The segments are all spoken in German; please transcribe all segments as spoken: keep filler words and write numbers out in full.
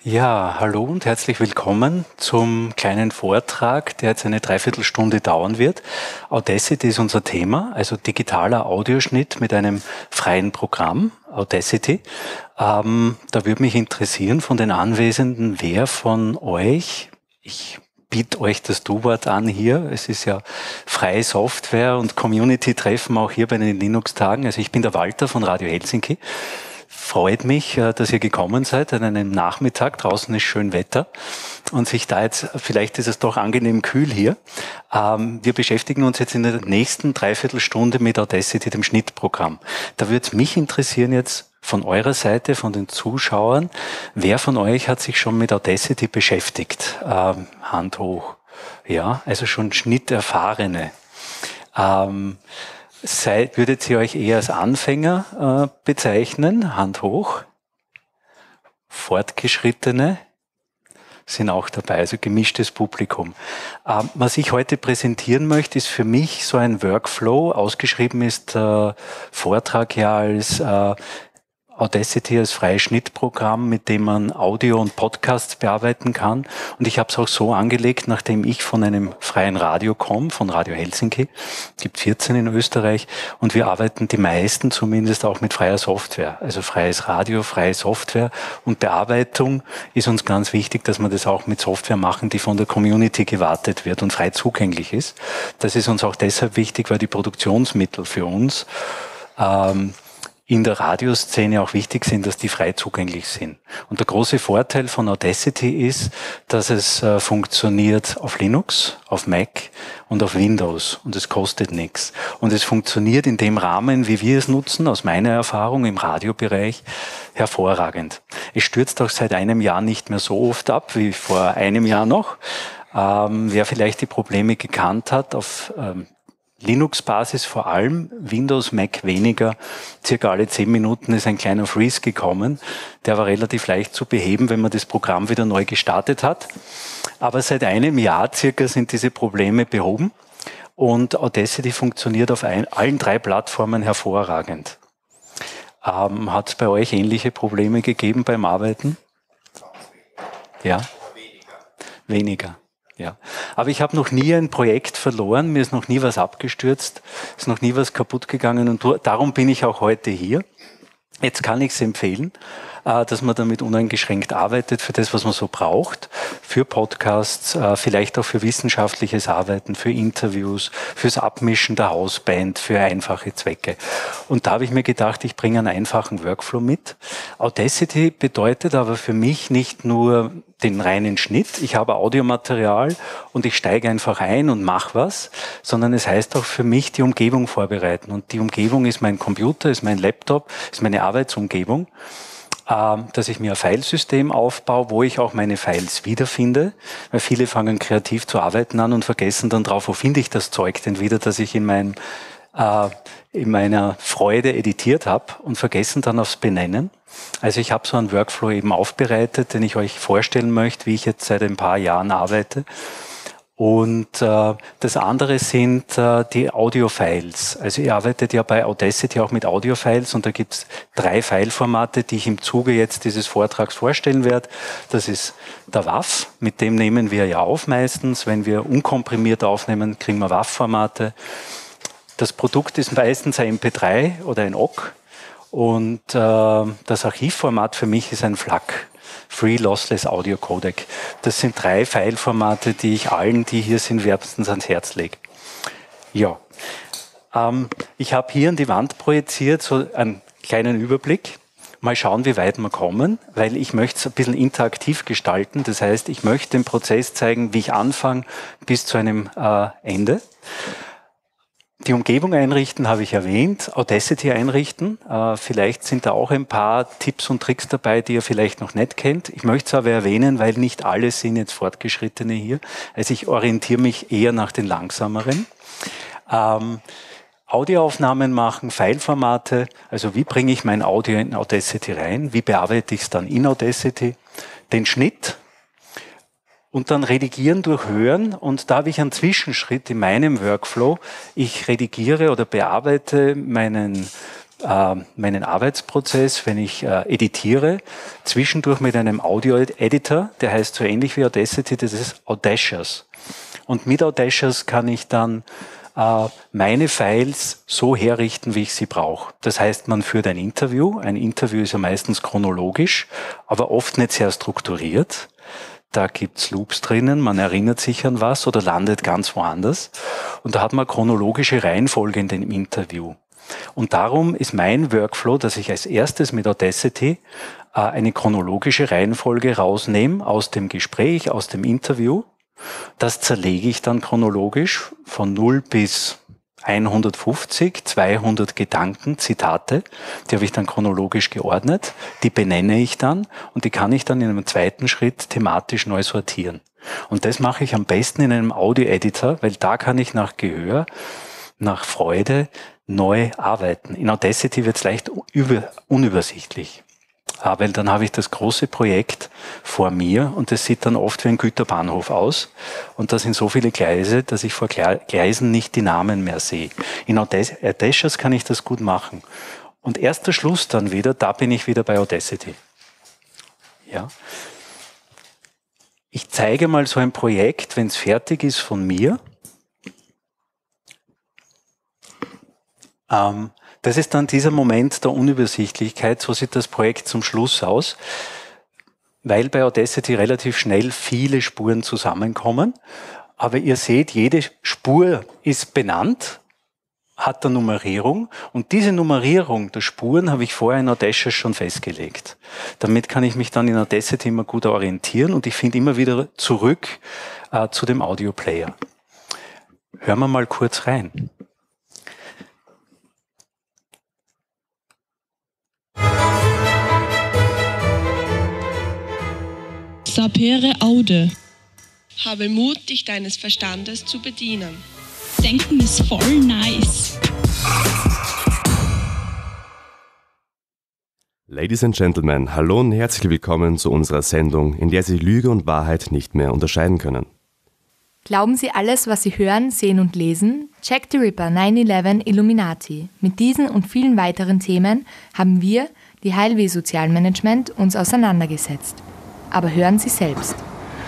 Ja, hallo und herzlich willkommen zum kleinen Vortrag, der jetzt eine Dreiviertelstunde dauern wird. Audacity ist unser Thema, also digitaler Audioschnitt mit einem freien Programm, Audacity. Ähm, da würde mich interessieren von den Anwesenden, wer von euch, ich biete euch das Du-Wort an hier, es ist ja freie Software und Community-Treffen auch hier bei den Linux-Tagen. Also ich bin der Walter von Radio Helsinki. Freut mich, dass ihr gekommen seid an einem Nachmittag. Draußen ist schön Wetter und sich da jetzt, vielleicht ist es doch angenehm kühl hier. Ähm, wir beschäftigen uns jetzt in der nächsten Dreiviertelstunde mit Audacity, dem Schnittprogramm. Da würde es mich interessieren jetzt von eurer Seite, von den Zuschauern, wer von euch hat sich schon mit Audacity beschäftigt? Ähm, Hand hoch. Ja, also schon Schnitterfahrene. Ähm, Seid, würdet ihr euch eher als Anfänger äh, bezeichnen? Hand hoch. Fortgeschrittene sind auch dabei, also gemischtes Publikum. Ähm, was ich heute präsentieren möchte, ist für mich so ein Workflow. Ausgeschrieben ist der Vortrag ja als äh, Audacity als freies Schnittprogramm, mit dem man Audio und Podcasts bearbeiten kann. Und ich habe es auch so angelegt, nachdem ich von einem freien Radio komme, von Radio Helsinki, es gibt vierzehn in Österreich, und wir arbeiten die meisten zumindest auch mit freier Software, also freies Radio, freie Software und Bearbeitung ist uns ganz wichtig, dass wir das auch mit Software machen, die von der Community gewartet wird und frei zugänglich ist. Das ist uns auch deshalb wichtig, weil die Produktionsmittel für uns ähm, in der Radioszene auch wichtig sind, dass die frei zugänglich sind. Und der große Vorteil von Audacity ist, dass es äh, funktioniert auf Linux, auf Mac und auf Windows und es kostet nichts. Und es funktioniert in dem Rahmen, wie wir es nutzen, aus meiner Erfahrung im Radiobereich, hervorragend. Es stürzt auch seit einem Jahr nicht mehr so oft ab wie vor einem Jahr noch. Ähm, wer vielleicht die Probleme gekannt hat, auf ähm, Linux-Basis vor allem, Windows, Mac weniger. Circa alle zehn Minuten ist ein kleiner Freeze gekommen. Der war relativ leicht zu beheben, wenn man das Programm wieder neu gestartet hat. Aber seit einem Jahr circa sind diese Probleme behoben und Audacity funktioniert auf ein, allen drei Plattformen hervorragend. Ähm, hat es bei euch ähnliche Probleme gegeben beim Arbeiten? Ja? Weniger. Weniger. Ja, aber ich habe noch nie ein Projekt verloren, mir ist noch nie was abgestürzt, ist noch nie was kaputt gegangen und darum bin ich auch heute hier. Jetzt kann ich es empfehlen, dass man damit uneingeschränkt arbeitet für das, was man so braucht, für Podcasts, vielleicht auch für wissenschaftliches Arbeiten, für Interviews, fürs Abmischen der Hausband, für einfache Zwecke. Und da habe ich mir gedacht, ich bringe einen einfachen Workflow mit. Audacity bedeutet aber für mich nicht nur den reinen Schnitt, ich habe Audiomaterial und ich steige einfach ein und mache was, sondern es heißt auch für mich die Umgebung vorbereiten. Und die Umgebung ist mein Computer, ist mein Laptop, ist meine Arbeitsumgebung, dass ich mir ein Filesystem aufbaue, wo ich auch meine Files wiederfinde, weil viele fangen kreativ zu arbeiten an und vergessen dann drauf, wo finde ich das Zeug denn wieder, das ich in, mein, äh, in meiner Freude editiert habe und vergessen dann aufs Benennen. Also ich habe so einen Workflow eben aufbereitet, den ich euch vorstellen möchte, wie ich jetzt seit ein paar Jahren arbeite. Und äh, das andere sind äh, die Audio-Files. Also ihr arbeitet ja bei Audacity auch mit Audio-Files und da gibt es drei Fileformate, die ich im Zuge jetzt dieses Vortrags vorstellen werde. Das ist der W A V, mit dem nehmen wir ja auf meistens. Wenn wir unkomprimiert aufnehmen, kriegen wir W A V-Formate. Das Produkt ist meistens ein M P drei oder ein O G G und äh, das Archivformat für mich ist ein F L A C. Free Lossless Audio Codec. Das sind drei Fileformate, die ich allen, die hier sind, wärmstens ans Herz lege. Ja, ähm, ich habe hier an die Wand projiziert so einen kleinen Überblick. Mal schauen, wie weit wir kommen, weil ich möchte es ein bisschen interaktiv gestalten. Das heißt, ich möchte den Prozess zeigen, wie ich anfange bis zu einem äh, Ende. Die Umgebung einrichten habe ich erwähnt, Audacity einrichten. Äh, vielleicht sind da auch ein paar Tipps und Tricks dabei, die ihr vielleicht noch nicht kennt. Ich möchte es aber erwähnen, weil nicht alle sind jetzt Fortgeschrittene hier. Also ich orientiere mich eher nach den Langsameren. Ähm, Audioaufnahmen machen, Fileformate, also wie bringe ich mein Audio in Audacity rein, wie bearbeite ich es dann in Audacity, den Schnitt, und dann redigieren durch Hören. Und da habe ich einen Zwischenschritt in meinem Workflow. Ich redigiere oder bearbeite meinen äh, meinen Arbeitsprozess, wenn ich äh, editiere, zwischendurch mit einem Audio-Editor, der heißt so ähnlich wie Audacity, das ist Audacious. Und mit Audacious kann ich dann äh, meine Files so herrichten, wie ich sie brauche. Das heißt, man führt ein Interview. Ein Interview ist ja meistens chronologisch, aber oft nicht sehr strukturiert. Da gibt's Loops drinnen, man erinnert sich an was oder landet ganz woanders. Und da hat man chronologische Reihenfolge in dem Interview. Und darum ist mein Workflow, dass ich als erstes mit Audacity äh, eine chronologische Reihenfolge rausnehme aus dem Gespräch, aus dem Interview. Das zerlege ich dann chronologisch von null bis hundertfünfzig, zweihundert Gedanken, Zitate, die habe ich dann chronologisch geordnet, die benenne ich dann und die kann ich dann in einem zweiten Schritt thematisch neu sortieren. Und das mache ich am besten in einem Audio-Editor, weil da kann ich nach Gehör, nach Freude neu arbeiten. In Audacity wird es leicht über, unübersichtlich. Weil dann habe ich das große Projekt vor mir und das sieht dann oft wie ein Güterbahnhof aus und da sind so viele Gleise, dass ich vor Gleisen nicht die Namen mehr sehe. In Audacious kann ich das gut machen. Und erst der Schluss dann wieder, da bin ich wieder bei Audacity. Ja. Ich zeige mal so ein Projekt, wenn es fertig ist, von mir. Ähm, Das ist dann dieser Moment der Unübersichtlichkeit. So sieht das Projekt zum Schluss aus, weil bei Audacity relativ schnell viele Spuren zusammenkommen. Aber ihr seht, jede Spur ist benannt, hat eine Nummerierung und diese Nummerierung der Spuren habe ich vorher in Audacious schon festgelegt. Damit kann ich mich dann in Audacity immer gut orientieren und ich finde immer wieder zurück äh, zu dem Audioplayer. Hören wir mal kurz rein. Sapere aude. Habe Mut, dich deines Verstandes zu bedienen. Denken ist voll nice. Ladies and Gentlemen, hallo und herzlich willkommen zu unserer Sendung, in der Sie Lüge und Wahrheit nicht mehr unterscheiden können. Glauben Sie alles, was Sie hören, sehen und lesen? Jack the Ripper, nine eleven, Illuminati. Mit diesen und vielen weiteren Themen haben wir, die H L W Sozialmanagement, uns auseinandergesetzt. Aber hören Sie selbst.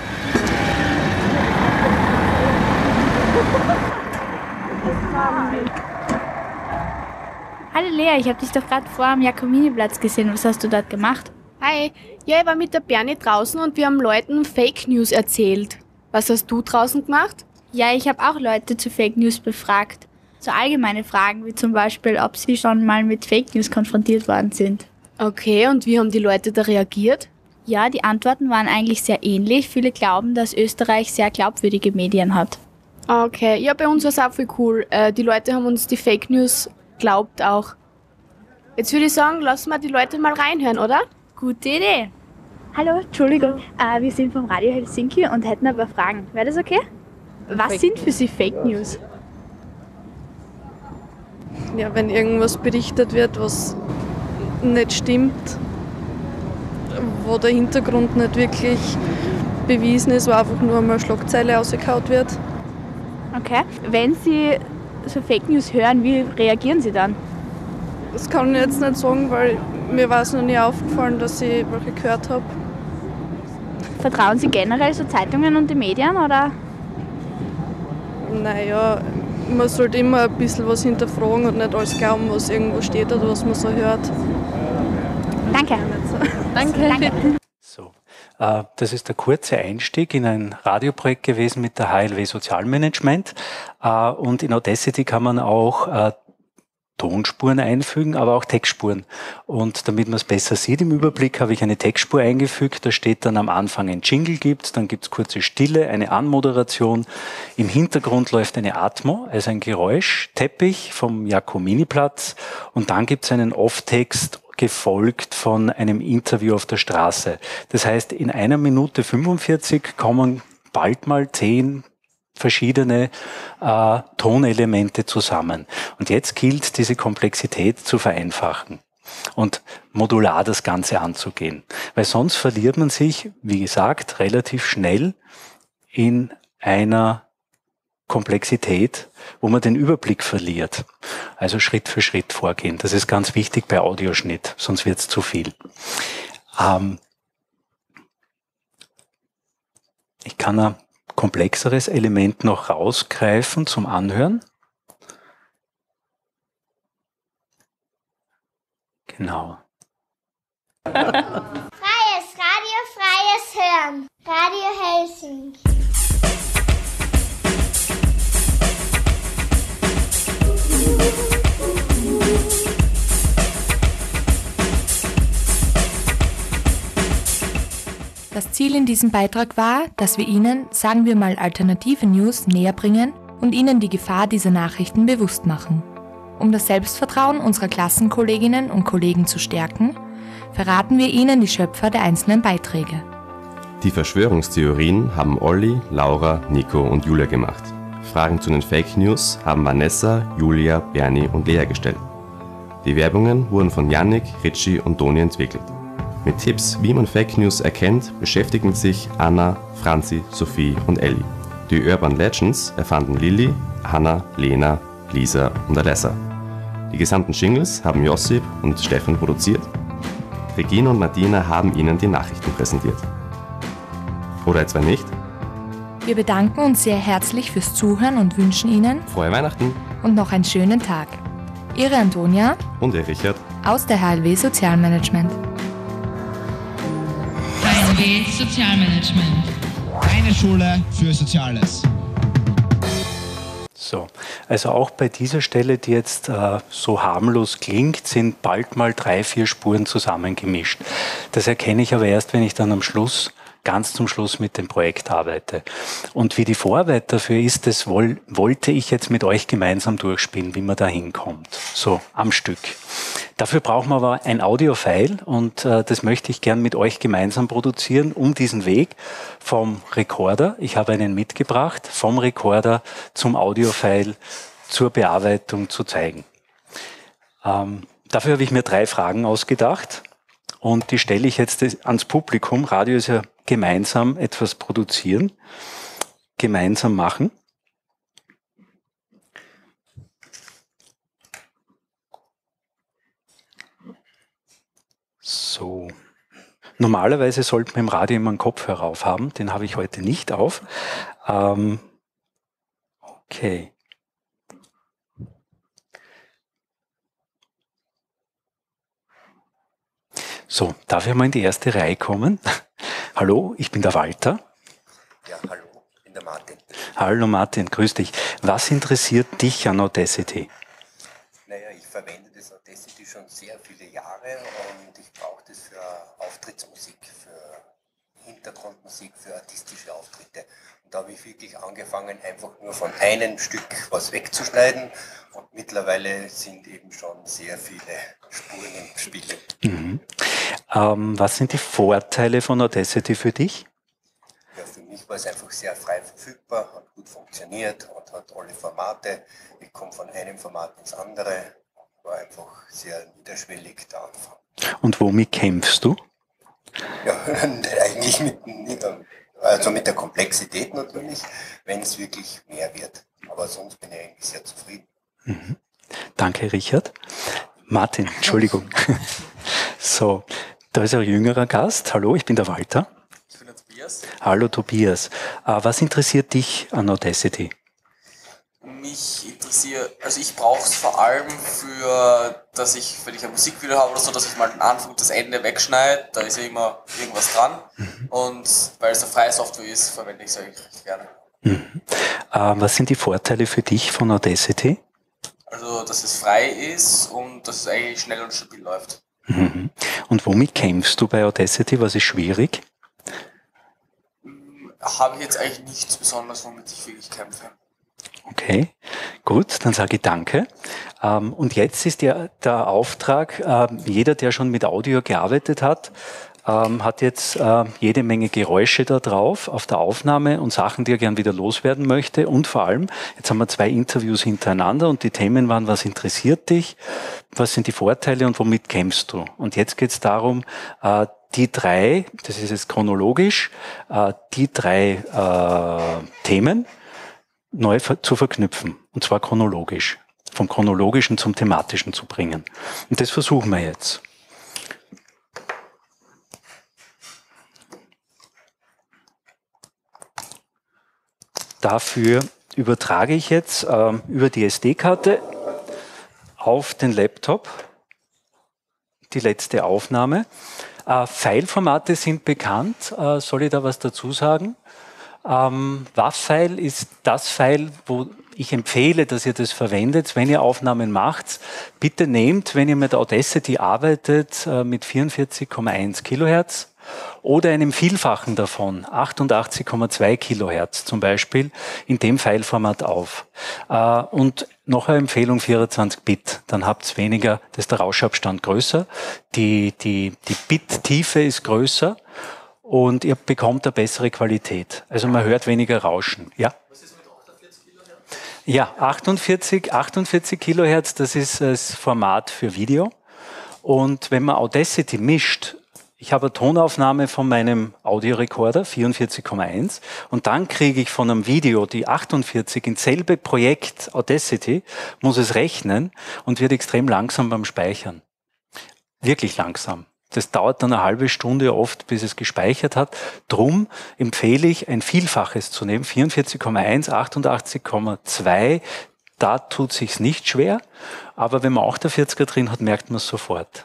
Hallo Lea, ich habe dich doch gerade vor am Jakominiplatz gesehen. Was hast du dort gemacht? Hi, ja, ich war mit der Berni draußen und wir haben Leuten Fake News erzählt. Was hast du draußen gemacht? Ja, ich habe auch Leute zu Fake News befragt. So allgemeine Fragen, wie zum Beispiel, ob sie schon mal mit Fake News konfrontiert worden sind. Okay, und wie haben die Leute da reagiert? Ja, die Antworten waren eigentlich sehr ähnlich. Viele glauben, dass Österreich sehr glaubwürdige Medien hat. Okay, ja, bei uns war es auch voll cool. Äh, die Leute haben uns die Fake News glaubt auch. Jetzt würde ich sagen, lassen wir die Leute mal reinhören, oder? Gute Idee. Hallo, Entschuldigung, äh, wir sind vom Radio Helsinki und hätten ein paar Fragen. Wäre das okay? Was Fake sind für Sie Fake News? Ja, wenn irgendwas berichtet wird, was nicht stimmt, wo der Hintergrund nicht wirklich bewiesen ist, wo einfach nur einmal eine Schlagzeile rausgehauen wird. Okay. Wenn Sie so Fake News hören, wie reagieren Sie dann? Das kann ich jetzt nicht sagen, weil mir war es noch nie aufgefallen, dass ich welche gehört habe. Vertrauen Sie generell so Zeitungen und den Medien, oder? Naja, man sollte immer ein bisschen was hinterfragen und nicht alles glauben, was irgendwo steht oder was man so hört. Danke. Danke. Danke. So, äh, das ist der kurze Einstieg in ein Radioprojekt gewesen mit der H L W Sozialmanagement. Äh, und in Audacity kann man auch äh, Tonspuren einfügen, aber auch Textspuren. Und damit man es besser sieht im Überblick, habe ich eine Textspur eingefügt. Da steht dann am Anfang ein Jingle gibt, dann gibt es kurze Stille, eine Anmoderation. Im Hintergrund läuft eine Atmo, also ein Geräusch, Teppich vom Jakominiplatz. Und dann gibt es einen Off-Text, gefolgt von einem Interview auf der Straße. Das heißt, in einer Minute fünfundvierzig kommen bald mal zehn verschiedene äh, Tonelemente zusammen. Und jetzt gilt, diese Komplexität zu vereinfachen und modular das Ganze anzugehen. Weil sonst verliert man sich, wie gesagt, relativ schnell in einer Komplexität, wo man den Überblick verliert. Also Schritt für Schritt vorgehen. Das ist ganz wichtig bei Audioschnitt, sonst wird es zu viel. Ähm, ich kann ein komplexeres Element noch rausgreifen zum Anhören. Genau. Freies Radio, freies Hören. Radio Helsinki. Das Ziel in diesem Beitrag war, dass wir Ihnen, sagen wir mal, alternative News näher bringen und Ihnen die Gefahr dieser Nachrichten bewusst machen. Um das Selbstvertrauen unserer Klassenkolleginnen und Kollegen zu stärken, verraten wir Ihnen die Schöpfer der einzelnen Beiträge. Die Verschwörungstheorien haben Olli, Laura, Nico und Julia gemacht. Fragen zu den Fake News haben Vanessa, Julia, Bernie und Lea gestellt. Die Werbungen wurden von Yannick, Richie und Toni entwickelt. Mit Tipps, wie man Fake News erkennt, beschäftigen sich Anna, Franzi, Sophie und Elli. Die Urban Legends erfanden Lilly, Hanna, Lena, Lisa und Alessa. Die gesamten Jingles haben Josip und Stefan produziert. Regina und Martina haben Ihnen die Nachrichten präsentiert. Oder etwa nicht? Wir bedanken uns sehr herzlich fürs Zuhören und wünschen Ihnen Frohe Weihnachten und noch einen schönen Tag. Ihre Antonia und Ihr Richard aus der H L W Sozialmanagement. H L W Sozialmanagement. Eine Schule für Soziales. So, also auch bei dieser Stelle, die jetzt äh, so harmlos klingt, sind bald mal drei, vier Spuren zusammengemischt. Das erkenne ich aber erst, wenn ich dann am Schluss, ganz zum Schluss mit dem Projekt arbeite. Und wie die Vorarbeit dafür ist, das woll, wollte ich jetzt mit euch gemeinsam durchspielen, wie man da hinkommt. So, am Stück. Dafür brauchen wir aber ein Audio-File und äh, das möchte ich gern mit euch gemeinsam produzieren, um diesen Weg vom Rekorder, ich habe einen mitgebracht, vom Rekorder zum Audio-File zur Bearbeitung zu zeigen. Ähm, dafür habe ich mir drei Fragen ausgedacht und die stelle ich jetzt ans Publikum. Radio ist ja gemeinsam etwas produzieren, gemeinsam machen. So, normalerweise sollte man im Radio immer einen Kopfhörer aufhaben, den habe ich heute nicht auf. Ähm, okay. So, darf ich mal in die erste Reihe kommen? Hallo, ich bin der Walter. Ja, hallo, ich bin der Martin. Hallo Martin, grüß dich. Was interessiert dich an Audacity? Naja, ich verwende das Audacity schon sehr viele Jahre und ich brauche das für Auftrittsmusik, für Hintergrundmusik, für artistische Auftritte. Und da habe ich wirklich angefangen, einfach nur von einem Stück was wegzuschneiden und mittlerweile sind eben schon sehr viele Spuren im Spiel. Mhm. Ähm, was sind die Vorteile von Audacity für dich? Ja, für mich war es einfach sehr frei verfügbar, hat gut funktioniert und hat alle Formate. Ich komme von einem Format ins andere, war einfach sehr niederschwellig der Anfang. Und womit kämpfst du? Ja, eigentlich mit, also mit der Komplexität natürlich, wenn es wirklich mehr wird. Aber sonst bin ich eigentlich sehr zufrieden. Mhm. Danke, Richard. Martin, Entschuldigung. So, da ist ein jüngerer Gast. Hallo, ich bin der Walter. Ich bin der Tobias. Hallo, Tobias. Äh, was interessiert dich an Audacity? Mich interessiert, also ich brauche es vor allem für, dass ich, wenn ich ein Musikvideo habe oder so, dass ich mal den Anfang und das Ende wegschneide, da ist ja immer irgendwas dran. Mhm. Und weil es eine freie Software ist, verwende ich es eigentlich recht gerne. Mhm. Äh, was sind die Vorteile für dich von Audacity? Also, dass es frei ist und dass es eigentlich schnell und stabil läuft. Mhm. Und womit kämpfst du bei Audacity? Was ist schwierig? Habe ich jetzt eigentlich nichts Besonderes, womit ich wirklich kämpfe. Okay, gut, dann sage ich danke. Ähm, und jetzt ist der, der Auftrag, äh, jeder, der schon mit Audio gearbeitet hat, ähm, hat jetzt äh, jede Menge Geräusche da drauf auf der Aufnahme und Sachen, die er gern wieder loswerden möchte. Und vor allem, jetzt haben wir zwei Interviews hintereinander und die Themen waren, was interessiert dich, was sind die Vorteile und womit kämpfst du? Und jetzt geht es darum, äh, die drei, das ist jetzt chronologisch, äh, die drei äh, Themen, neu ver zu verknüpfen, und zwar chronologisch, vom chronologischen zum thematischen zu bringen. Und das versuchen wir jetzt. Dafür übertrage ich jetzt äh, über die S D-Karte auf den Laptop die letzte Aufnahme. Äh, Fileformate sind bekannt. Äh, soll ich da was dazu sagen? Ähm, W A V-File ist das File, wo ich empfehle, dass ihr das verwendet, wenn ihr Aufnahmen macht. Bitte nehmt, wenn ihr mit Audacity arbeitet, äh, mit vierundvierzig Komma eins Kilohertz oder einem Vielfachen davon, achtundachtzig Komma zwei Kilohertz zum Beispiel, in dem Fileformat auf. Äh, und noch eine Empfehlung, vierundzwanzig Bit, dann habt ihr weniger, da ist der Rauschabstand größer, die, die, die Bit-Tiefe ist größer und ihr bekommt eine bessere Qualität. Also man hört weniger Rauschen. Ja? Was ist mit achtundvierzig Kilohertz? Ja, achtundvierzig, achtundvierzig Kilohertz, das ist das Format für Video. Und wenn man Audacity mischt, ich habe eine Tonaufnahme von meinem Audiorekorder, vierundvierzig Komma eins, und dann kriege ich von einem Video die achtundvierzig ins selbe Projekt Audacity, muss es rechnen und wird extrem langsam beim Speichern. Wirklich langsam. Das dauert dann eine halbe Stunde oft, bis es gespeichert hat. Drum empfehle ich, ein Vielfaches zu nehmen, vierundvierzig Komma eins, achtundachtzig Komma zwei. Da tut es sich nicht schwer, aber wenn man achtundvierziger drin hat, merkt man es sofort.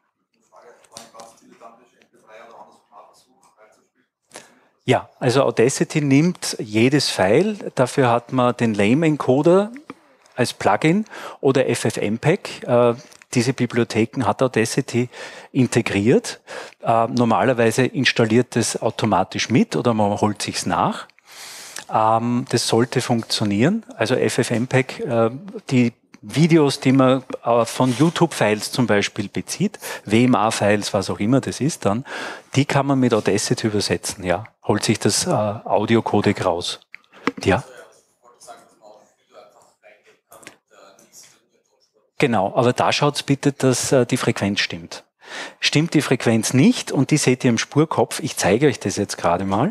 Ja, also Audacity nimmt jedes File, dafür hat man den Lame-Encoder als Plugin oder F F mpeg. Äh, diese Bibliotheken hat Audacity integriert. Äh, normalerweise installiert es automatisch mit oder man holt sich's nach. Ähm, das sollte funktionieren. Also F F mpeg, äh, die Videos, die man äh, von YouTube-Files zum Beispiel bezieht, W M A-Files, was auch immer das ist dann, die kann man mit Audacity übersetzen, ja. Holt sich das äh, Audio-Codec raus. Ja. Genau, aber da schaut's bitte, dass äh, die Frequenz stimmt. Stimmt die Frequenz nicht, und die seht ihr im Spurkopf, ich zeige euch das jetzt gerade mal.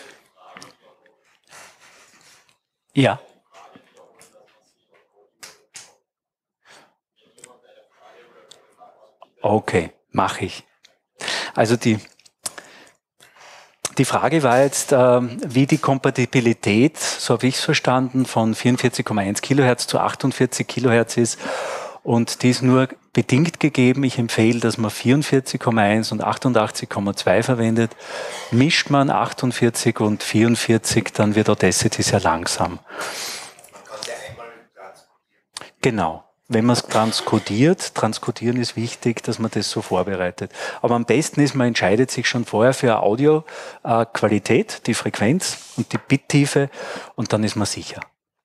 Ja. Okay, mache ich. Also die, die Frage war jetzt, äh, wie die Kompatibilität, so habe ich es verstanden, von vierundvierzig Komma eins Kilohertz zu achtundvierzig Kilohertz ist. Und die ist nur bedingt gegeben. Ich empfehle, dass man vierundvierzig Komma eins und achtundachtzig Komma zwei verwendet. Mischt man achtundvierzig und vierundvierzig, dann wird Audacity sehr langsam. Genau. Wenn man es transkodiert, transkodieren ist wichtig, dass man das so vorbereitet. Aber am besten ist, man entscheidet sich schon vorher für Audioqualität, äh, die Frequenz und die Bittiefe, und dann ist man sicher.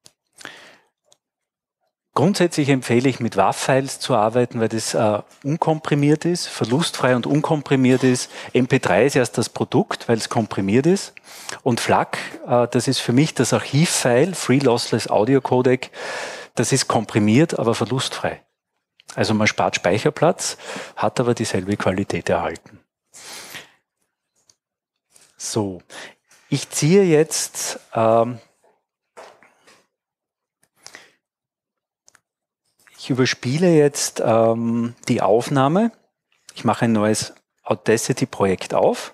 Grundsätzlich empfehle ich, mit W A V-Files zu arbeiten, weil das äh, unkomprimiert ist, verlustfrei und unkomprimiert ist. M P drei ist erst das Produkt, weil es komprimiert ist. Und F L A C, äh, das ist für mich das Archivfile, Free Lossless Audio Codec. Das ist komprimiert, aber verlustfrei. Also man spart Speicherplatz, hat aber dieselbe Qualität erhalten. So, ich ziehe jetzt ähm, ich überspiele jetzt ähm, die Aufnahme. Ich mache ein neues Audacity-Projekt auf,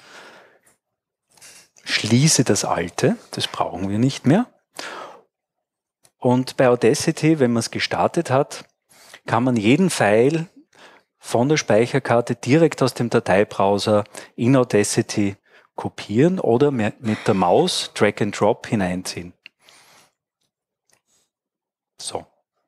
schließe das alte, das brauchen wir nicht mehr. Und bei Audacity, wenn man es gestartet hat, kann man jeden File von der Speicherkarte direkt aus dem Dateibrowser in Audacity kopieren oder mit der Maus Drag and Drop hineinziehen. So.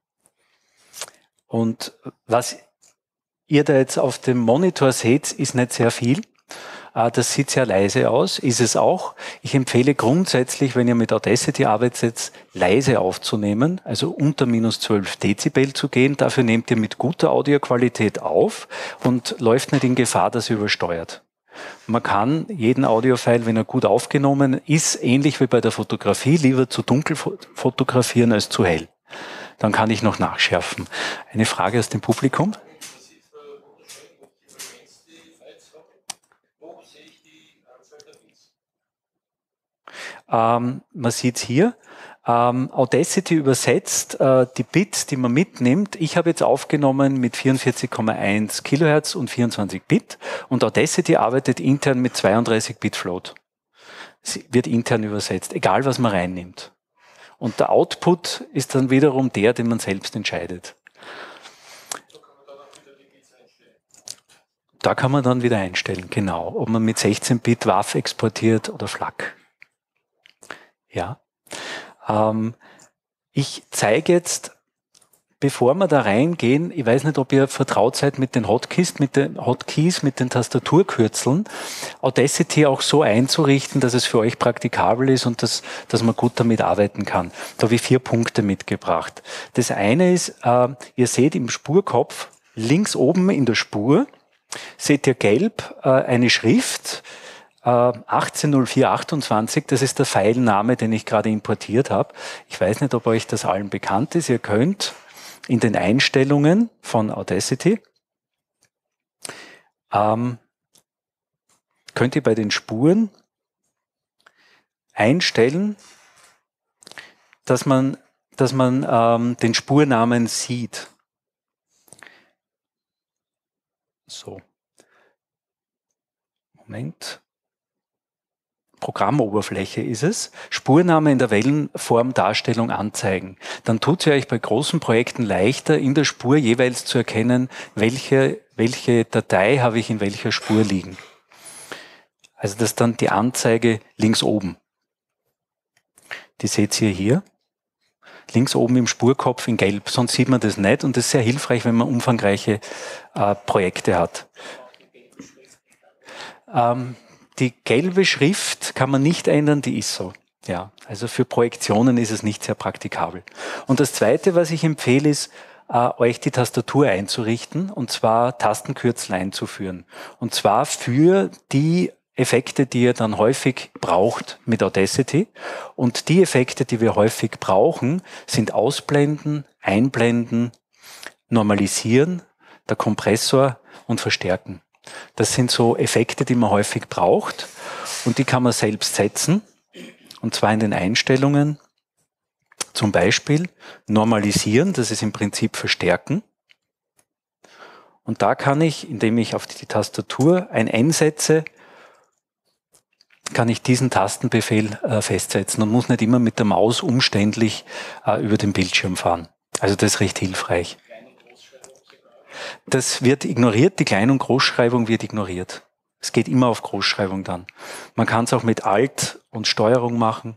Und was ihr da jetzt auf dem Monitor seht, ist nicht sehr viel. Das sieht sehr leise aus, ist es auch. Ich empfehle grundsätzlich, wenn ihr mit Audacity arbeitet, leise aufzunehmen, also unter minus zwölf Dezibel zu gehen. Dafür nehmt ihr mit guter Audioqualität auf und läuft nicht in Gefahr, dass ihr übersteuert. Man kann jeden Audiofile, wenn er gut aufgenommen ist, ähnlich wie bei der Fotografie, lieber zu dunkel fotografieren als zu hell. Dann kann ich noch nachschärfen. Eine Frage aus dem Publikum? Ähm, man sieht es hier, Ähm, Audacity übersetzt äh, die Bits, die man mitnimmt. Ich habe jetzt aufgenommen mit vierundvierzig Komma eins Kilohertz und vierundzwanzig Bit und Audacity arbeitet intern mit zweiunddreißig Bit Float. Sie wird intern übersetzt, egal was man reinnimmt. Und der Output ist dann wiederum der, den man selbst entscheidet. Da kann man dann wieder einstellen, genau, ob man mit sechzehn Bit W A V exportiert oder FLAC. Ja. Ähm, ich zeige jetzt, bevor wir da reingehen, ich weiß nicht, ob ihr vertraut seid mit den Hotkeys, mit den Hotkeys, mit den Tastaturkürzeln, Audacity auch so einzurichten, dass es für euch praktikabel ist und dass, dass man gut damit arbeiten kann. Da habe ich vier Punkte mitgebracht. Das eine ist, äh, ihr seht im Spurkopf, links oben in der Spur, seht ihr gelb äh, eine Schrift, äh, achtzehn null vier achtundzwanzig, das ist der Filename, den ich gerade importiert habe. Ich weiß nicht, ob euch das allen bekannt ist. Ihr könnt in den Einstellungen von Audacity, ähm, könnt ihr bei den Spuren einstellen, dass man, dass man ähm, den Spurnamen sieht. So. Moment. Programmoberfläche ist es. Spurname in der Wellenformdarstellung anzeigen. Dann tut es euch bei großen Projekten leichter, in der Spur jeweils zu erkennen, welche, welche Datei habe ich in welcher Spur liegen. Also das ist dann die Anzeige links oben. Die seht ihr hier. Links oben im Spurkopf in gelb, sonst sieht man das nicht und das ist sehr hilfreich, wenn man umfangreiche äh, Projekte hat. Ähm, die gelbe Schrift kann man nicht ändern, die ist so. Ja, also für Projektionen ist es nicht sehr praktikabel. Und das Zweite, was ich empfehle, ist, äh, euch die Tastatur einzurichten und zwar Tastenkürzel einzuführen. Und zwar für die Effekte, die ihr dann häufig braucht mit Audacity. Und die Effekte, die wir häufig brauchen, sind Ausblenden, Einblenden, Normalisieren, der Kompressor und Verstärken. Das sind so Effekte, die man häufig braucht und die kann man selbst setzen. Und zwar in den Einstellungen. Zum Beispiel Normalisieren, das ist im Prinzip Verstärken. Und da kann ich, indem ich auf die Tastatur ein N setze, kann ich diesen Tastenbefehl äh, festsetzen und muss nicht immer mit der Maus umständlich äh, über den Bildschirm fahren. Also das ist recht hilfreich. Das wird ignoriert, die Klein- und Großschreibung wird ignoriert. Es geht immer auf Großschreibung dann. Man kann es auch mit Alt und Steuerung machen.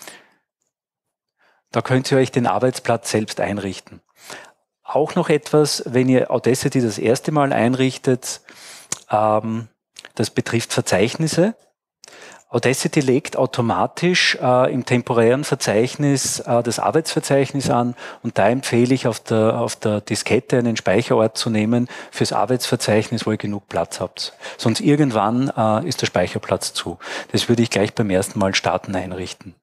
Da könnt ihr euch den Arbeitsplatz selbst einrichten. Auch noch etwas, wenn ihr Audacity das erste Mal einrichtet, ähm, das betrifft Verzeichnisse. Audacity legt automatisch äh, im temporären Verzeichnis äh, das Arbeitsverzeichnis an und da empfehle ich auf der, auf der Diskette einen Speicherort zu nehmen fürs Arbeitsverzeichnis, wo ihr genug Platz habt. Sonst irgendwann äh, ist der Speicherplatz zu. Das würde ich gleich beim ersten Mal starten einrichten.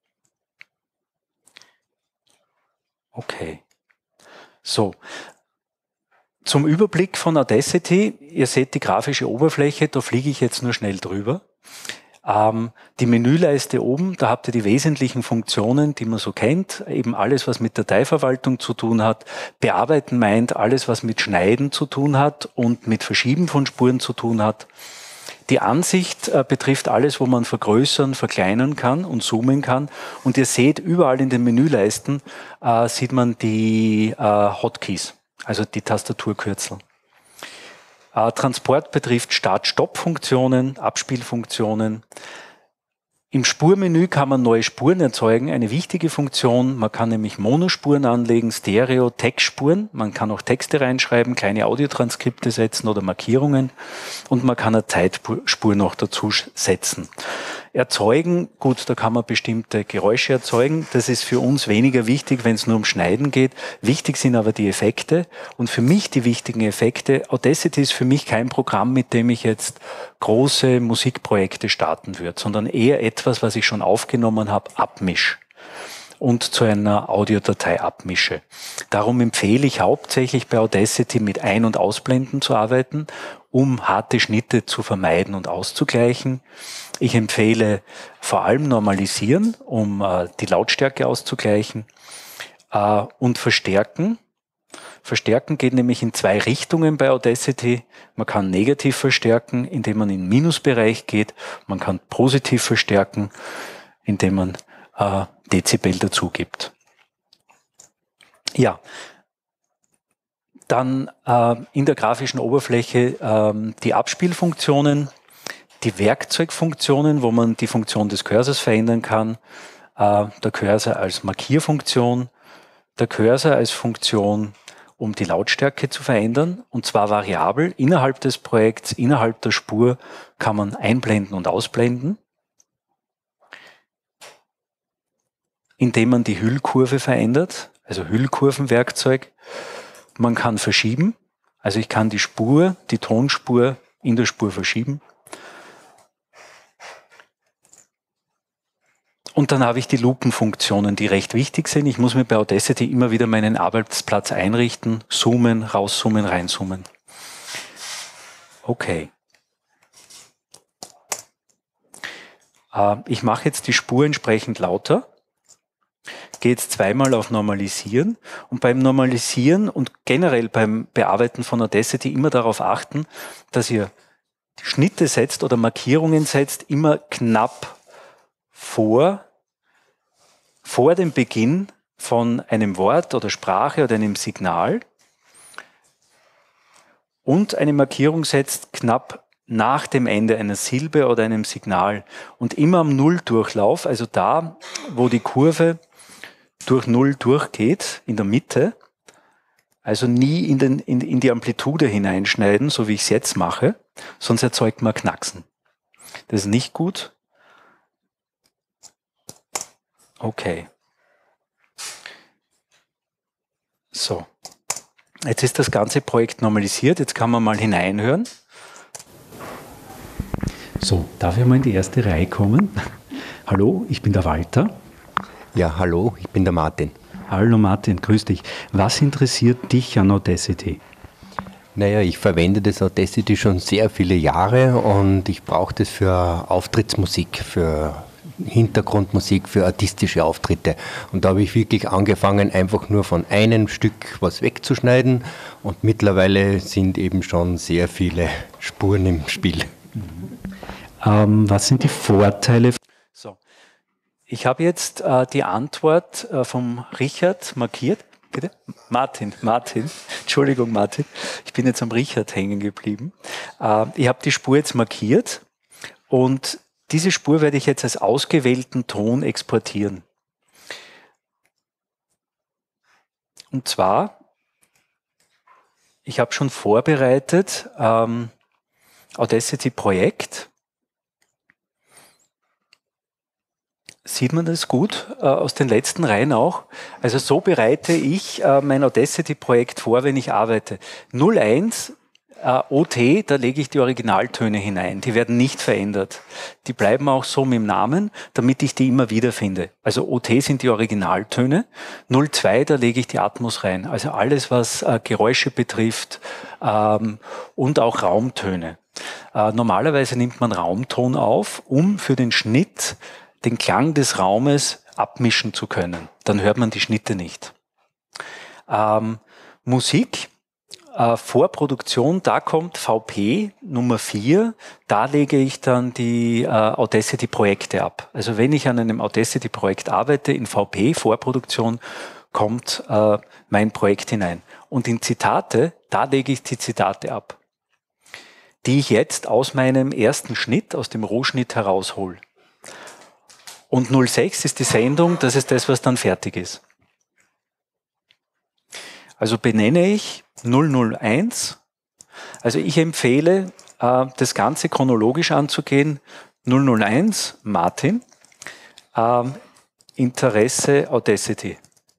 Okay. So. Zum Überblick von Audacity. Ihr seht die grafische Oberfläche, da fliege ich jetzt nur schnell drüber. Ähm, die Menüleiste oben, da habt ihr die wesentlichen Funktionen, die man so kennt. Eben alles, was mit Dateiverwaltung zu tun hat. Bearbeiten meint alles, was mit Schneiden zu tun hat und mit Verschieben von Spuren zu tun hat. Die Ansicht äh, betrifft alles, wo man vergrößern, verkleinern kann und zoomen kann. Und ihr seht, überall in den Menüleisten äh, sieht man die äh, Hotkeys, also die Tastaturkürzel. Äh, Transport betrifft Start-Stopp-Funktionen, Abspielfunktionen. Im Spurmenü kann man neue Spuren erzeugen, eine wichtige Funktion. Man kann nämlich Monospuren anlegen, Stereo, Textspuren. Man kann auch Texte reinschreiben, kleine Audiotranskripte setzen oder Markierungen. Und man kann eine Zeitspur noch dazu setzen. Erzeugen, gut, da kann man bestimmte Geräusche erzeugen. Das ist für uns weniger wichtig, wenn es nur um Schneiden geht. Wichtig sind aber die Effekte. Und für mich die wichtigen Effekte, Audacity ist für mich kein Programm, mit dem ich jetzt große Musikprojekte starten würde, sondern eher etwas, was ich schon aufgenommen habe, abmisch. und zu einer Audiodatei abmische. Darum empfehle ich hauptsächlich bei Audacity mit Ein- und Ausblenden zu arbeiten, um harte Schnitte zu vermeiden und auszugleichen. Ich empfehle vor allem Normalisieren, um äh, die Lautstärke auszugleichen, äh, und Verstärken. Verstärken geht nämlich in zwei Richtungen bei Audacity. Man kann negativ verstärken, indem man in den Minusbereich geht. Man kann positiv verstärken, indem man äh, Dezibel dazu gibt. Ja, dann äh, in der grafischen Oberfläche äh, die Abspielfunktionen, die Werkzeugfunktionen, wo man die Funktion des Cursors verändern kann. Äh, der Cursor als Markierfunktion, der Cursor als Funktion, um die Lautstärke zu verändern, und zwar variabel. Innerhalb des Projekts, innerhalb der Spur kann man einblenden und ausblenden, indem man die Hüllkurve verändert, also Hüllkurvenwerkzeug. Man kann verschieben, also ich kann die Spur, die Tonspur in der Spur verschieben. Und dann habe ich die Lupenfunktionen, die recht wichtig sind. Ich muss mir bei Audacity immer wieder meinen Arbeitsplatz einrichten, zoomen, rauszoomen, reinzoomen. Okay. Äh, ich mache jetzt die Spur entsprechend lauter. Gehe jetzt zweimal auf Normalisieren, und beim Normalisieren und generell beim Bearbeiten von Audacity immer darauf achten, dass ihr die Schnitte setzt oder Markierungen setzt, immer knapp vor, vor dem Beginn von einem Wort oder Sprache oder einem Signal, und eine Markierung setzt knapp nach dem Ende einer Silbe oder einem Signal und immer am Nulldurchlauf, also da, wo die Kurve durch Null durchgeht, in der Mitte, also nie in, den, in, in die Amplitude hineinschneiden, so wie ich es jetzt mache, sonst erzeugt man Knacksen. Das ist nicht gut. Okay. So. Jetzt ist das ganze Projekt normalisiert, jetzt kann man mal hineinhören. So, darf ich mal in die erste Reihe kommen? Hallo, ich bin der Walter. Ja, hallo, ich bin der Martin. Hallo Martin, grüß dich. Was interessiert dich an Audacity? Naja, ich verwende das Audacity schon sehr viele Jahre und ich brauche das für Auftrittsmusik, für Hintergrundmusik, für artistische Auftritte. Und da habe ich wirklich angefangen, einfach nur von einem Stück was wegzuschneiden, und mittlerweile sind eben schon sehr viele Spuren im Spiel. Mhm. Ähm, was sind die Vorteile? So. Ich habe jetzt äh, die Antwort äh, vom Richard markiert. Bitte? Martin, Martin. Entschuldigung, Martin. Ich bin jetzt am Richard hängen geblieben. Äh, ich habe die Spur jetzt markiert, und diese Spur werde ich jetzt als ausgewählten Ton exportieren. Und zwar, ich habe schon vorbereitet ähm, Audacity-Projekt. Sieht man das gut äh, aus den letzten Reihen auch? Also so bereite ich äh, mein Audacity-Projekt vor, wenn ich arbeite. null eins äh, O T, da lege ich die Originaltöne hinein. Die werden nicht verändert. Die bleiben auch so mit dem Namen, damit ich die immer wieder finde. Also O T sind die Originaltöne. null zwei, da lege ich die Atmos rein. Also alles, was äh, Geräusche betrifft ähm, und auch Raumtöne. Äh, normalerweise nimmt man Raumton auf, um für den Schnitt den Klang des Raumes abmischen zu können. Dann hört man die Schnitte nicht. Ähm, Musik, äh, Vorproduktion, da kommt V P Nummer vier, da lege ich dann die äh, Audacity-Projekte ab. Also wenn ich an einem Audacity-Projekt arbeite, in V P, Vorproduktion, kommt äh, mein Projekt hinein. Und in Zitate, da lege ich die Zitate ab, die ich jetzt aus meinem ersten Schnitt, aus dem Rohschnitt heraushole. Und null sechs ist die Sendung, das ist das, was dann fertig ist. Also benenne ich null null eins. Also ich empfehle, äh, das Ganze chronologisch anzugehen. null null eins, Martin, äh, Interesse Audacity.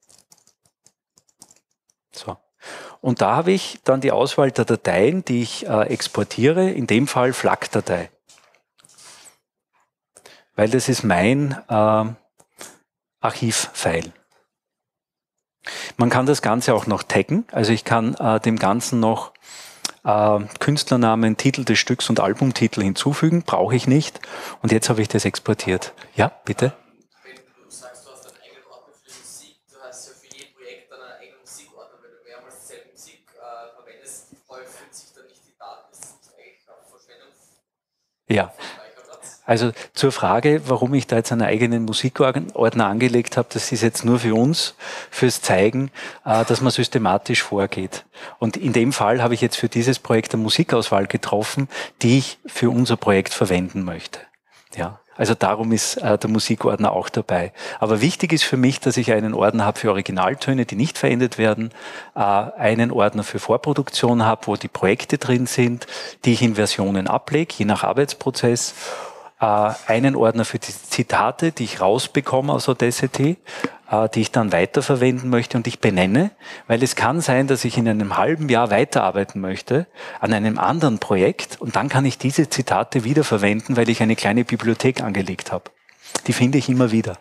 So. Und da habe ich dann die Auswahl der Dateien, die ich äh, exportiere, in dem Fall F L A C-Datei. Weil das ist mein äh, Archivfile. Man kann das Ganze auch noch taggen, also ich kann äh, dem Ganzen noch äh, Künstlernamen, Titel des Stücks und Albumtitel hinzufügen, brauche ich nicht. Und jetzt habe ich das exportiert. Ja, bitte? Wenn du sagst, du hast einen eigenen Ordner für die Musik, du hast ja für jedes Projekt dann einen eigenen Musikordner, wenn du mehrmals dieselbe Musik äh, verwendest, häufen sich dann nicht die Daten, das ist eigentlich auch Verschwendung. Ja. Also zur Frage, warum ich da jetzt einen eigenen Musikordner angelegt habe, das ist jetzt nur für uns, fürs Zeigen, dass man systematisch vorgeht. Und in dem Fall habe ich jetzt für dieses Projekt eine Musikauswahl getroffen, die ich für unser Projekt verwenden möchte. Ja. Also darum ist äh, der Musikordner auch dabei. Aber wichtig ist für mich, dass ich einen Ordner habe für Originaltöne, die nicht verändert werden, äh, einen Ordner für Vorproduktion habe, wo die Projekte drin sind, die ich in Versionen ablege, je nach Arbeitsprozess, äh, einen Ordner für die Zitate, die ich rausbekomme aus Audacity, äh, die ich dann weiterverwenden möchte und ich benenne, weil es kann sein, dass ich in einem halben Jahr weiterarbeiten möchte an einem anderen Projekt und dann kann ich diese Zitate wiederverwenden, weil ich eine kleine Bibliothek angelegt habe. Die finde ich immer wieder.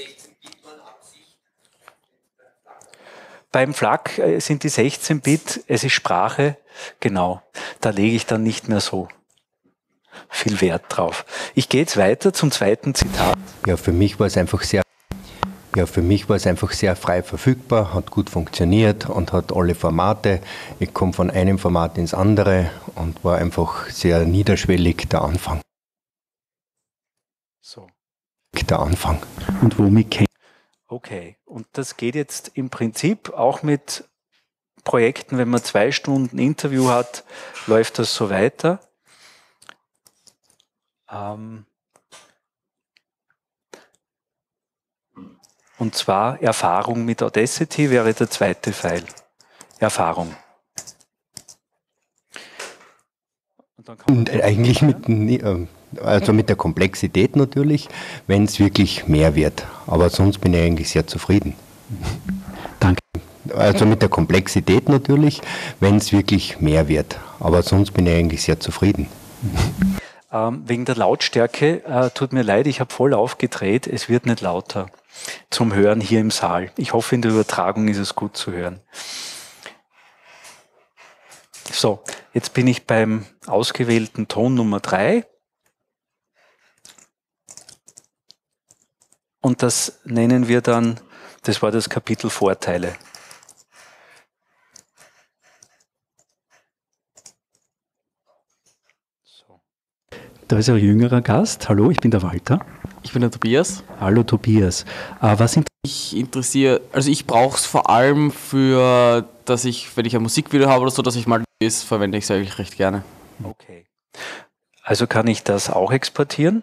Beim F L A C sind die sechzehn Bit, es ist Sprache, genau, da lege ich dann nicht mehr so viel Wert drauf. Ich gehe jetzt weiter zum zweiten Zitat. Ja, für mich war es einfach sehr Ja, für mich war es einfach sehr frei verfügbar, hat gut funktioniert und hat alle Formate. Ich komme von einem Format ins andere und war einfach sehr niederschwellig der Anfang. So. Der Anfang. Und womit kennt? Okay, und das geht jetzt im Prinzip auch mit Projekten, wenn man zwei Stunden Interview hat, läuft das so weiter. Ähm Und zwar Erfahrung mit Audacity wäre der zweite Pfeil. Erfahrung. Und, dann kann Und eigentlich mit, also mit der Komplexität natürlich, wenn es wirklich mehr wird. Aber sonst bin ich eigentlich sehr zufrieden. Danke. Also mit der Komplexität natürlich, wenn es wirklich mehr wird. Aber sonst bin ich eigentlich sehr zufrieden. Ähm, wegen der Lautstärke, äh, tut mir leid, ich habe voll aufgedreht, es wird nicht lauter zum Hören hier im Saal. Ich hoffe, in der Übertragung ist es gut zu hören. So, jetzt bin ich beim ausgewählten Ton Nummer drei. Und das nennen wir dann, das war das Kapitel Vorteile. Da ist ein jüngerer Gast. Hallo, ich bin der Walter. Ich bin der Tobias. Hallo Tobias. Äh, was sind ich interessiere, also ich brauche es vor allem für, dass ich, wenn ich ein Musikvideo habe oder so, dass ich mal das verwende ich es eigentlich recht gerne. Okay. Also kann ich das auch exportieren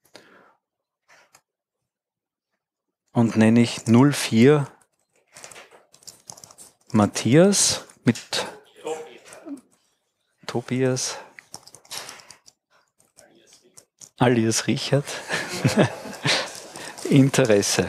und nenne ich null vier Matthias mit Tobias. Alias Richard. Interesse.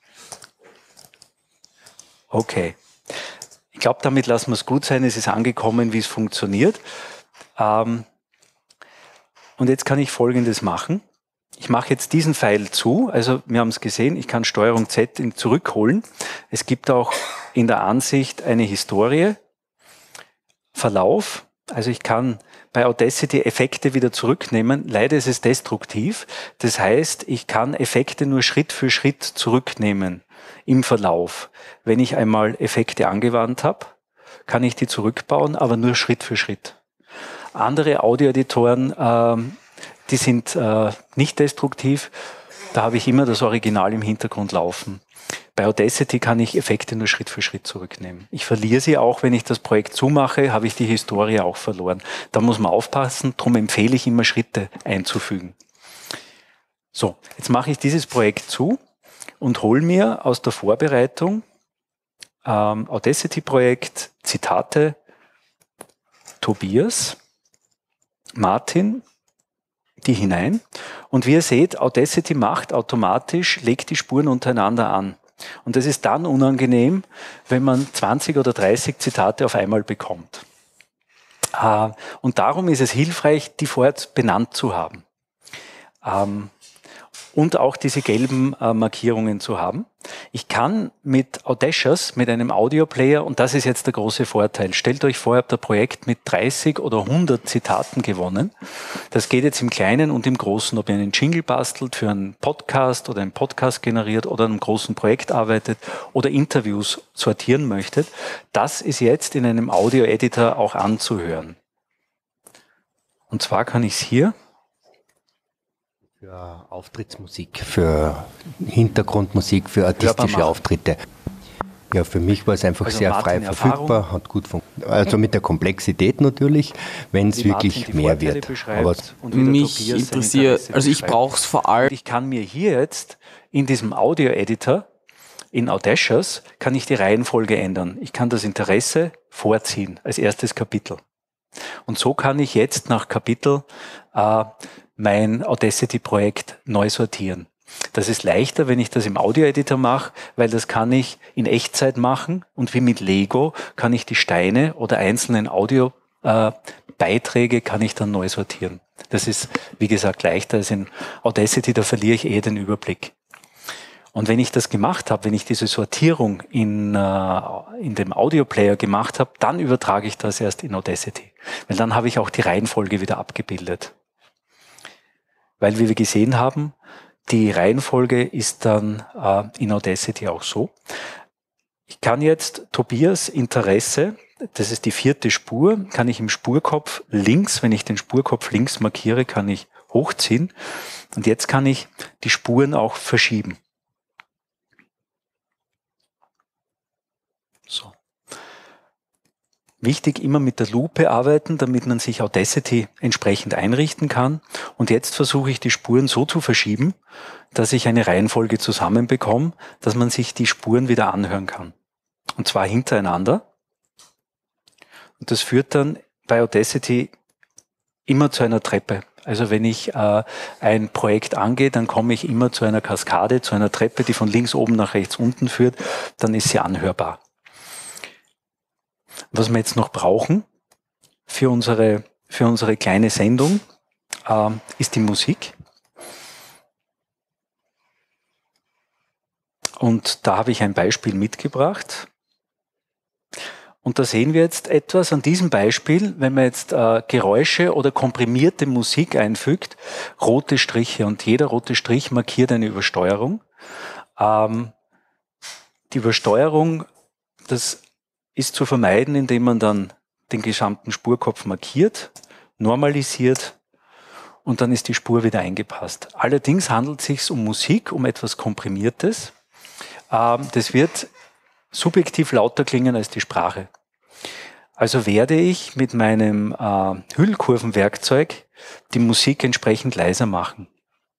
Okay. Ich glaube, damit lassen wir es gut sein. Es ist angekommen, wie es funktioniert. Ähm, und jetzt kann ich Folgendes machen. Ich mache jetzt diesen Pfeil zu. Also wir haben es gesehen, ich kann Steuerung Z zurückholen. Es gibt auch in der Ansicht eine Historie, Verlauf. Also ich kann bei Audacity Effekte wieder zurücknehmen. Leider ist es destruktiv. Das heißt, ich kann Effekte nur Schritt für Schritt zurücknehmen im Verlauf. Wenn ich einmal Effekte angewandt habe, kann ich die zurückbauen, aber nur Schritt für Schritt. Andere Audioeditoren, äh, die sind äh, nicht destruktiv. Da habe ich immer das Original im Hintergrund laufen. Bei Audacity kann ich Effekte nur Schritt für Schritt zurücknehmen. Ich verliere sie auch, wenn ich das Projekt zumache, habe ich die Historie auch verloren. Da muss man aufpassen, darum empfehle ich immer Schritte einzufügen. So, jetzt mache ich dieses Projekt zu und hole mir aus der Vorbereitung ähm, Audacity-Projekt, Zitate, Tobias, Martin, die hinein. Und wie ihr seht, Audacity macht automatisch, legt die Spuren untereinander an. Und das ist dann unangenehm, wenn man zwanzig oder dreißig Zitate auf einmal bekommt. Und darum ist es hilfreich, die vorher benannt zu haben. und auch diese gelben äh, Markierungen zu haben. Ich kann mit Audacious, mit einem Audioplayer, und das ist jetzt der große Vorteil, stellt euch vor, ihr habt ein Projekt mit dreißig oder hundert Zitaten gewonnen. Das geht jetzt im Kleinen und im Großen, ob ihr einen Jingle bastelt für einen Podcast oder einen Podcast generiert oder an einem großen Projekt arbeitet oder Interviews sortieren möchtet. Das ist jetzt in einem Audio-Editor auch anzuhören. Und zwar kann ich es hier für Auftrittsmusik, für Hintergrundmusik, für artistische Auftritte. Ja, für mich war es einfach also sehr frei verfügbar, hat gut funktioniert. Also mit der Komplexität natürlich, wenn es wirklich mehr wird. Aber mich interessiert, also ich brauche es vor allem. Ich kann mir hier jetzt in diesem Audio-Editor, in Audacious, kann ich die Reihenfolge ändern. Ich kann das Interesse vorziehen als erstes Kapitel. Und so kann ich jetzt nach Kapitel äh, mein Audacity-Projekt neu sortieren. Das ist leichter, wenn ich das im Audio-Editor mache, weil das kann ich in Echtzeit machen und wie mit Lego kann ich die Steine oder einzelnen Audio-Beiträge äh, kann ich dann neu sortieren. Das ist, wie gesagt, leichter als in Audacity, da verliere ich eh den Überblick. Und wenn ich das gemacht habe, wenn ich diese Sortierung in, äh, in dem Audioplayer gemacht habe, dann übertrage ich das erst in Audacity. Weil dann habe ich auch die Reihenfolge wieder abgebildet. Weil, wie wir gesehen haben, die Reihenfolge ist dann äh, in Audacity auch so. Ich kann jetzt Tobias Interesse, das ist die vierte Spur, kann ich im Spurkopf links, wenn ich den Spurkopf links markiere, kann ich hochziehen. Und jetzt kann ich die Spuren auch verschieben. So. Wichtig, immer mit der Lupe arbeiten, damit man sich Audacity entsprechend einrichten kann. Und jetzt versuche ich die Spuren so zu verschieben, dass ich eine Reihenfolge zusammenbekomme, dass man sich die Spuren wieder anhören kann. Und zwar hintereinander. Und das führt dann bei Audacity immer zu einer Treppe. Also wenn ich äh, ein Projekt angehe, dann komme ich immer zu einer Kaskade, zu einer Treppe, die von links oben nach rechts unten führt. Dann ist sie anhörbar. Was wir jetzt noch brauchen für unsere, für unsere kleine Sendung, äh, ist die Musik. Und da habe ich ein Beispiel mitgebracht. Und da sehen wir jetzt etwas an diesem Beispiel, wenn man jetzt äh, Geräusche oder komprimierte Musik einfügt, rote Striche, und jeder rote Strich markiert eine Übersteuerung. Ähm, die Übersteuerung, das ist zu vermeiden, indem man dann den gesamten Spurkopf markiert, normalisiert und dann ist die Spur wieder eingepasst. Allerdings handelt es sich um Musik, um etwas Komprimiertes. Ähm, das wird subjektiv lauter klingen als die Sprache. Also werde ich mit meinem äh, Hüllkurvenwerkzeug die Musik entsprechend leiser machen.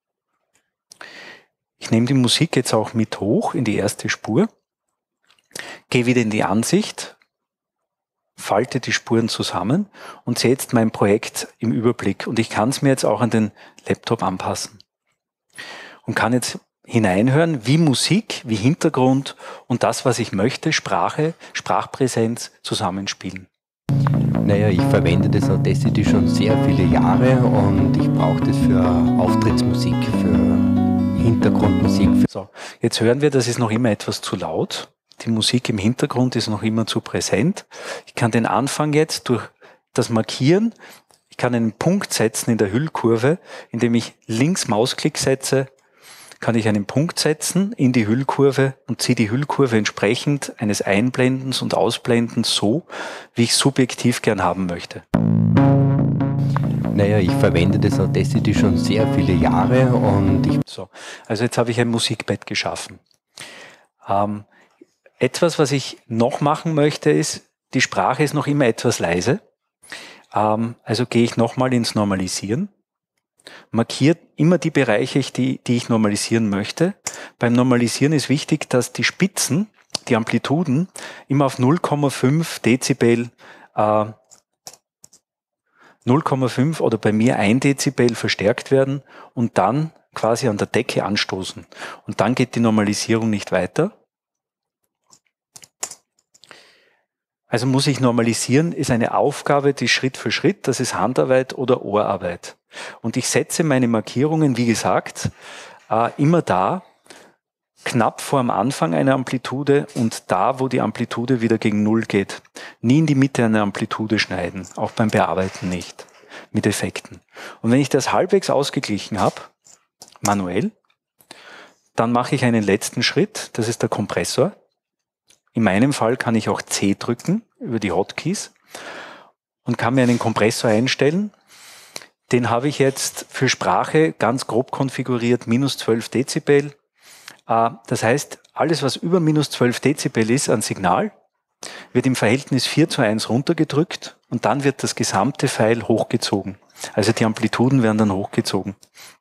Ich nehme die Musik jetzt auch mit hoch in die erste Spur. Gehe wieder in die Ansicht, falte die Spuren zusammen und sehe jetzt mein Projekt im Überblick. Und ich kann es mir jetzt auch an den Laptop anpassen. Und kann jetzt hineinhören, wie Musik, wie Hintergrund und das, was ich möchte, Sprache, Sprachpräsenz zusammenspielen. Naja, ich verwende das Audacity schon sehr viele Jahre und ich brauche das für Auftrittsmusik, für Hintergrundmusik. Für so, jetzt hören wir, das ist noch immer etwas zu laut. Die Musik im Hintergrund ist noch immer zu präsent. Ich kann den Anfang jetzt durch das Markieren, ich kann einen Punkt setzen in der Hüllkurve, indem ich links Mausklick setze, kann ich einen Punkt setzen in die Hüllkurve und ziehe die Hüllkurve entsprechend eines Einblendens und Ausblendens so, wie ich subjektiv gern haben möchte. Naja, ich verwende das Audacity schon sehr viele Jahre und ich... So, also jetzt habe ich ein Musikbett geschaffen. Ähm, Etwas, was ich noch machen möchte, ist, die Sprache ist noch immer etwas leise. Ähm, also gehe ich nochmal ins Normalisieren. Markiert immer die Bereiche, die, die ich normalisieren möchte. Beim Normalisieren ist wichtig, dass die Spitzen, die Amplituden, immer auf null Komma fünf Dezibel, äh, null Komma fünf oder bei mir ein Dezibel verstärkt werden und dann quasi an der Decke anstoßen. Und dann geht die Normalisierung nicht weiter. Also muss ich normalisieren, ist eine Aufgabe, die Schritt für Schritt, das ist Handarbeit oder Ohrarbeit. Und ich setze meine Markierungen, wie gesagt, äh, immer da, knapp vor dem Anfang eine Amplitude und da, wo die Amplitude wieder gegen Null geht. Nie in die Mitte eine Amplitude schneiden, auch beim Bearbeiten nicht, mit Effekten. Und wenn ich das halbwegs ausgeglichen habe, manuell, dann mache ich einen letzten Schritt, das ist der Kompressor. In meinem Fall kann ich auch C drücken über die Hotkeys und kann mir einen Kompressor einstellen. Den habe ich jetzt für Sprache ganz grob konfiguriert, minus zwölf Dezibel. Das heißt, alles, was über minus zwölf Dezibel ist an Signal, wird im Verhältnis vier zu eins runtergedrückt und dann wird das gesamte File hochgezogen. Also die Amplituden werden dann hochgezogen.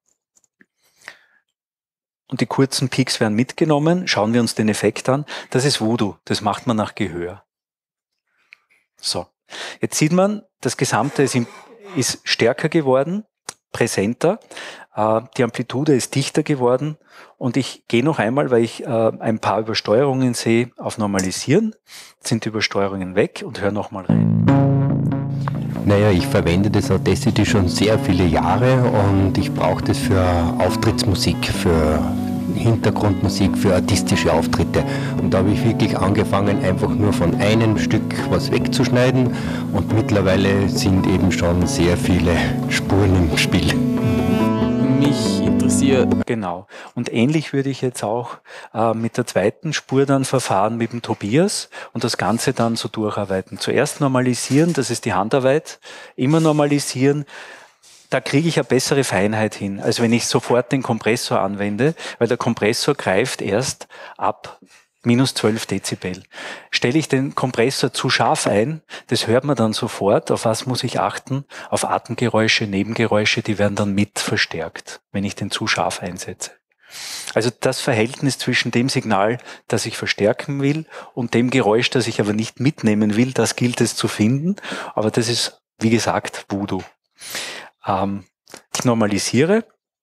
Und die kurzen Peaks werden mitgenommen. Schauen wir uns den Effekt an. Das ist Voodoo. Das macht man nach Gehör. So. Jetzt sieht man, das Gesamte ist, im, ist stärker geworden, präsenter. Äh, die Amplitude ist dichter geworden. Und ich gehe noch einmal, weil ich äh, ein paar Übersteuerungen sehe, auf Normalisieren. Jetzt sind die Übersteuerungen weg und höre nochmal rein. Naja, ich verwende das Audacity schon sehr viele Jahre und ich brauche das für Auftrittsmusik, für Hintergrundmusik, für artistische Auftritte. Und da habe ich wirklich angefangen, einfach nur von einem Stück was wegzuschneiden und mittlerweile sind eben schon sehr viele Spuren im Spiel. Mich interessiert. Genau. Und ähnlich würde ich jetzt auch äh, mit der zweiten Spur dann verfahren mit dem Tobias und das Ganze dann so durcharbeiten. Zuerst normalisieren, das ist die Handarbeit, immer normalisieren. Da kriege ich eine bessere Feinheit hin, als wenn ich sofort den Kompressor anwende, weil der Kompressor greift erst ab minus zwölf Dezibel. Stelle ich den Kompressor zu scharf ein, das hört man dann sofort. Auf was muss ich achten? Auf Atemgeräusche, Nebengeräusche, die werden dann mit verstärkt, wenn ich den zu scharf einsetze. Also das Verhältnis zwischen dem Signal, das ich verstärken will, und dem Geräusch, das ich aber nicht mitnehmen will, das gilt es zu finden. Aber das ist, wie gesagt, Voodoo. Ähm, ich normalisiere.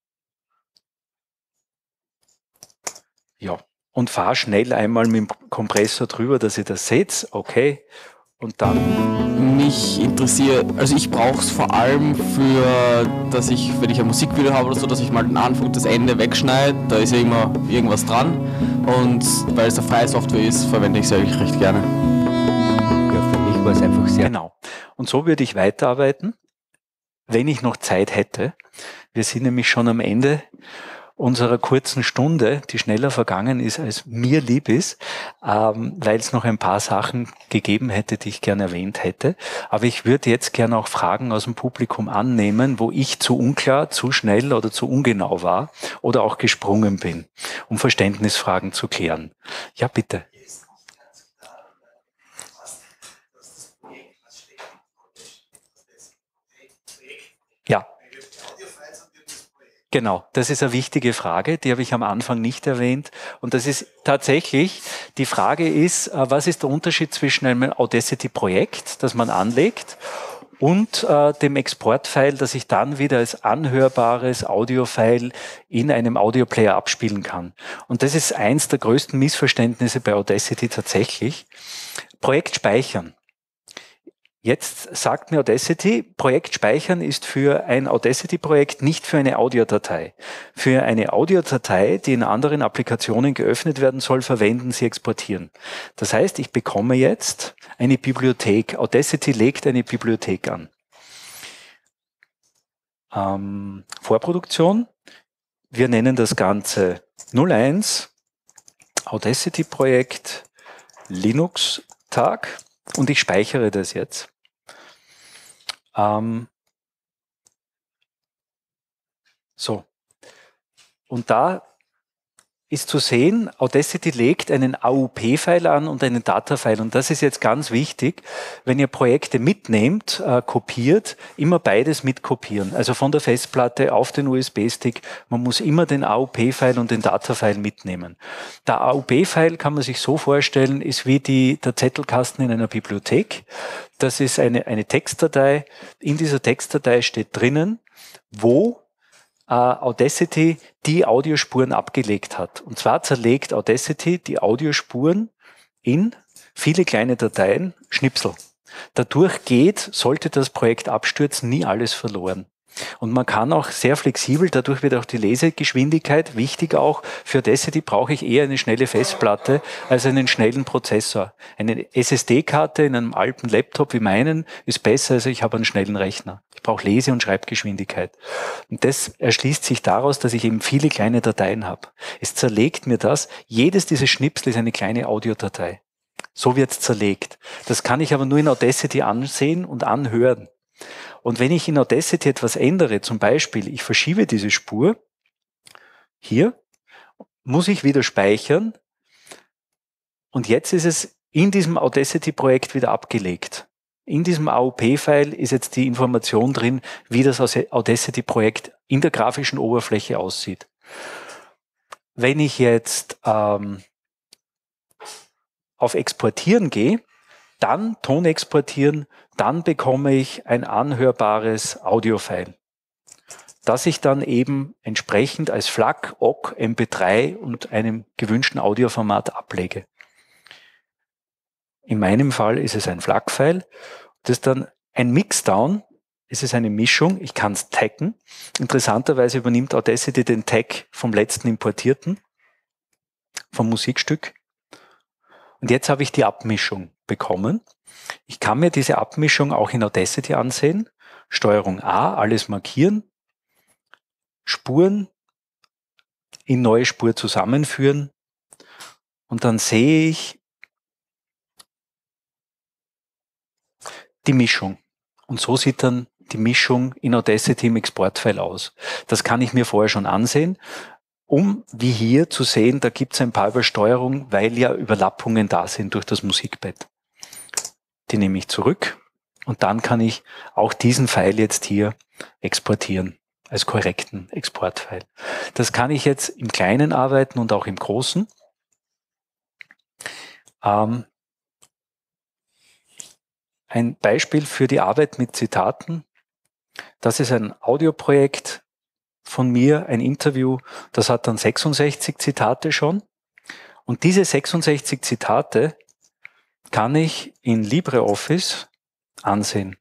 Ja. Und fahre schnell einmal mit dem Kompressor drüber, dass ihr das seht. Okay. Und dann. Mich interessiert, also ich brauche es vor allem für, dass ich, wenn ich ein Musikvideo habe oder so, dass ich mal den Anfang und das Ende wegschneide. Da ist ja immer irgendwas dran. Und weil es eine freie Software ist, verwende ich es eigentlich recht gerne. Ja, für mich war es einfach sehr. Genau. Und so würde ich weiterarbeiten, wenn ich noch Zeit hätte. Wir sind nämlich schon am Ende unserer kurzen Stunde, die schneller vergangen ist, als mir lieb ist, ähm, weil es noch ein paar Sachen gegeben hätte, die ich gern erwähnt hätte. Aber ich würde jetzt gerne auch Fragen aus dem Publikum annehmen, wo ich zu unklar, zu schnell oder zu ungenau war oder auch gesprungen bin, um Verständnisfragen zu klären. Ja, bitte. Ja. Genau, das ist eine wichtige Frage, die habe ich am Anfang nicht erwähnt. Und das ist tatsächlich, die Frage ist, was ist der Unterschied zwischen einem Audacity-Projekt, das man anlegt, und äh, dem Exportfile, das ich dann wieder als anhörbares Audiofile in einem Audioplayer abspielen kann. Und das ist eins der größten Missverständnisse bei Audacity tatsächlich. Projekt speichern. Jetzt sagt mir Audacity, Projekt speichern ist für ein Audacity-Projekt nicht für eine Audiodatei. Für eine Audiodatei, die in anderen Applikationen geöffnet werden soll, verwenden Sie exportieren. Das heißt, ich bekomme jetzt eine Bibliothek. Audacity legt eine Bibliothek an. Ähm, Vorproduktion. Wir nennen das Ganze null eins Audacity-Projekt Linux-Tag und ich speichere das jetzt. Ähm, so. Und da ist zu sehen, Audacity legt einen A U P-File an und einen Data-File. Und das ist jetzt ganz wichtig, wenn ihr Projekte mitnehmt, äh, kopiert, immer beides mitkopieren. Also von der Festplatte auf den U S B-Stick. Man muss immer den A U P-File und den Data-File mitnehmen. Der A U P-File kann man sich so vorstellen, ist wie die, der Zettelkasten in einer Bibliothek. Das ist eine, eine Textdatei. In dieser Textdatei steht drinnen, wo Uh, Audacity die Audiospuren abgelegt hat. Und zwar zerlegt Audacity die Audiospuren in viele kleine Dateien, Schnipsel. Dadurch geht, sollte das Projekt abstürzen, nie alles verloren. Und man kann auch sehr flexibel, dadurch wird auch die Lesegeschwindigkeit wichtig auch. Für Audacity brauche ich eher eine schnelle Festplatte als einen schnellen Prozessor. Eine S S D-Karte in einem alten Laptop wie meinen ist besser, als ich habe einen schnellen Rechner. Ich brauche Lese- und Schreibgeschwindigkeit. Und das erschließt sich daraus, dass ich eben viele kleine Dateien habe. Es zerlegt mir das. Jedes dieser Schnipsel ist eine kleine Audiodatei. So wird es zerlegt. Das kann ich aber nur in Audacity ansehen und anhören. Und wenn ich in Audacity etwas ändere, zum Beispiel, ich verschiebe diese Spur, hier, muss ich wieder speichern und jetzt ist es in diesem Audacity-Projekt wieder abgelegt. In diesem A O P-File ist jetzt die Information drin, wie das Audacity-Projekt in der grafischen Oberfläche aussieht. Wenn ich jetzt ähm, auf Exportieren gehe, dann Ton exportieren, dann bekomme ich ein anhörbares Audiofile, das ich dann eben entsprechend als FLAC, O G, M P drei und einem gewünschten Audioformat ablege. In meinem Fall ist es ein FLAC-File. Das ist dann ein Mixdown, es ist eine Mischung, ich kann es taggen. Interessanterweise übernimmt Audacity den Tag vom letzten importierten, vom Musikstück. Und jetzt habe ich die Abmischung bekommen. Ich kann mir diese Abmischung auch in Audacity ansehen. Steuerung A, alles markieren, Spuren in neue Spur zusammenführen und dann sehe ich die Mischung. Und so sieht dann die Mischung in Audacity im Exportfile aus. Das kann ich mir vorher schon ansehen, um wie hier zu sehen, da gibt es ein paar Übersteuerungen, weil ja Überlappungen da sind durch das Musikbett. Die nehme ich zurück und dann kann ich auch diesen File jetzt hier exportieren als korrekten Exportfile. Das kann ich jetzt im Kleinen arbeiten und auch im Großen. Ähm, ein Beispiel für die Arbeit mit Zitaten. Das ist ein Audioprojekt von mir, ein Interview, das hat dann sechsundsechzig Zitate schon. Und diese sechsundsechzig Zitate kann ich in LibreOffice ansehen.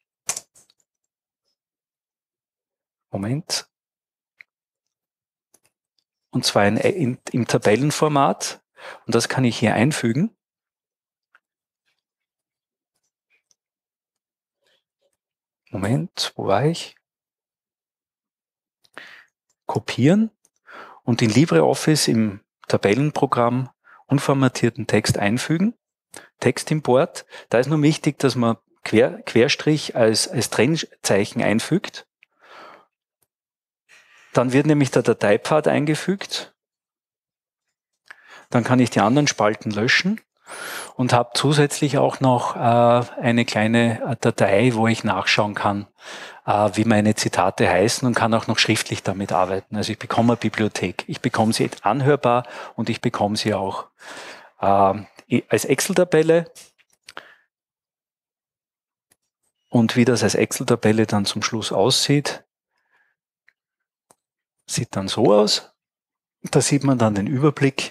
Moment. Und zwar in, in, im Tabellenformat. Und das kann ich hier einfügen. Moment, wo war ich? Kopieren und in LibreOffice im Tabellenprogramm unformatierten Text einfügen. Textimport. Da ist nur wichtig, dass man Quer, Querstrich als, als Trennzeichen einfügt. Dann wird nämlich der Dateipfad eingefügt. Dann kann ich die anderen Spalten löschen und habe zusätzlich auch noch äh, eine kleine Datei, wo ich nachschauen kann, äh, wie meine Zitate heißen und kann auch noch schriftlich damit arbeiten. Also ich bekomme eine Bibliothek. Ich bekomme sie anhörbar und ich bekomme sie auch äh, als Excel-Tabelle. Und wie das als Excel-Tabelle dann zum Schluss aussieht, sieht dann so aus. Da sieht man dann den Überblick.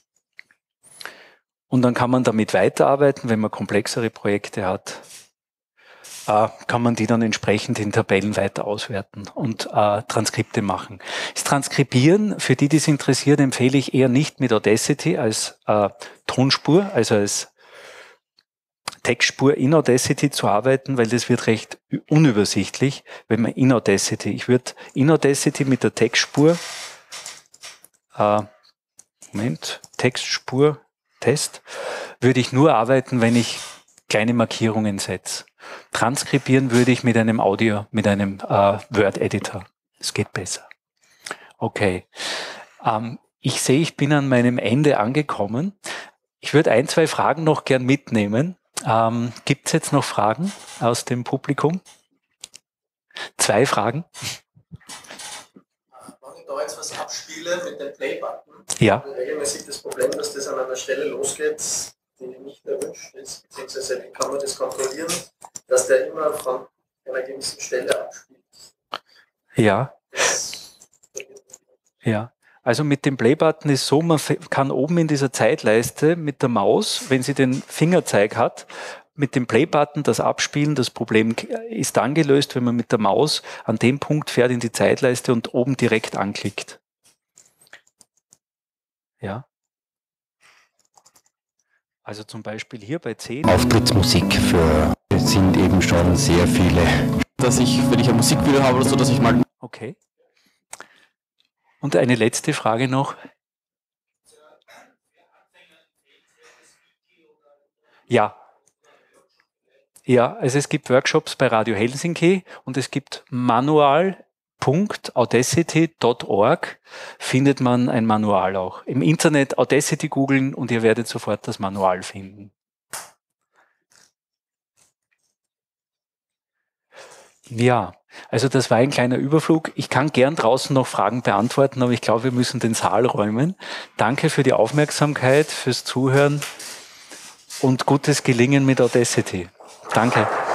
Und dann kann man damit weiterarbeiten, wenn man komplexere Projekte hat, äh, kann man die dann entsprechend in Tabellen weiter auswerten und äh, Transkripte machen. Das Transkribieren, für die, die es interessiert, empfehle ich eher nicht mit Audacity als äh, Tonspur, also als Textspur in Audacity zu arbeiten, weil das wird recht unübersichtlich, wenn man in Audacity, ich würde in Audacity mit der Textspur, äh, Moment, Textspur, Test, würde ich nur arbeiten, wenn ich kleine Markierungen setze. Transkribieren würde ich mit einem Audio, mit einem äh, Word-Editor. Es geht besser. Okay. Ähm, ich sehe, ich bin an meinem Ende angekommen. Ich würde ein, zwei Fragen noch gern mitnehmen. Ähm, gibt es jetzt noch Fragen aus dem Publikum? Zwei Fragen. Wenn ich da jetzt was abspiele mit dem Play-Button, ja. habe ich regelmäßig das Problem, dass das an einer Stelle losgeht, die nicht erwünscht ist, beziehungsweise wie kann man das kontrollieren, dass der immer von einer gewissen Stelle abspielt. Ja. Ja. Also mit dem Play-Button ist so, man kann oben in dieser Zeitleiste mit der Maus, wenn sie den Fingerzeig hat, mit dem Play-Button das abspielen. Das Problem ist dann gelöst, wenn man mit der Maus an dem Punkt fährt in die Zeitleiste und oben direkt anklickt. Ja. Also zum Beispiel hier bei zehn. Auftrittsmusik für sind eben schon sehr viele. Dass ich, wenn ich ein Musikvideo habe oder so, dass ich mal... Okay. Und eine letzte Frage noch. Ja. Ja, also es gibt Workshops bei Radio Helsinki und es gibt manual punkt audacity punkt org findet man ein Manual auch. Im Internet Audacity googeln und ihr werdet sofort das Manual finden. Ja, also das war ein kleiner Überflug. Ich kann gern draußen noch Fragen beantworten, aber ich glaube, wir müssen den Saal räumen. Danke für die Aufmerksamkeit, fürs Zuhören und gutes Gelingen mit Audacity. Danke.